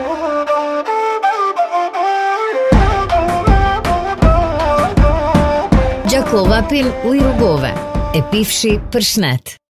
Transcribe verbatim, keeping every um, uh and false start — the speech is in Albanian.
Gjakova pil Uje Rugove e pifshi për shnet.